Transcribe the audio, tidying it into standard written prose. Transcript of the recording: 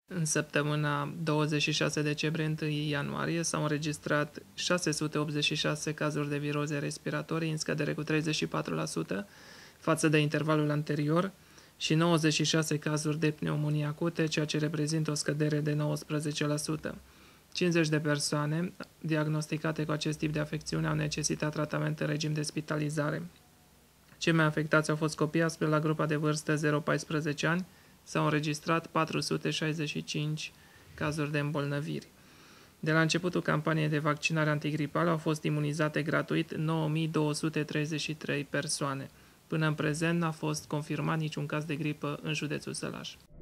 În săptămâna 26 decembrie-1 ianuarie s-au înregistrat 686 cazuri de viroze respiratorii, în scădere cu 34% față de intervalul anterior, și 96 cazuri de pneumonii acute, ceea ce reprezintă o scădere de 19%. 50 de persoane diagnosticate cu acest tip de afecțiune au necesitat tratament în regim de spitalizare. Cei mai afectați au fost copii, astfel la grupa de vârstă 0-14 ani s-au înregistrat 465 cazuri de îmbolnăviri. De la începutul campaniei de vaccinare antigripală au fost imunizate gratuit 9233 persoane. Până în prezent n-a fost confirmat niciun caz de gripă în județul Sălaj.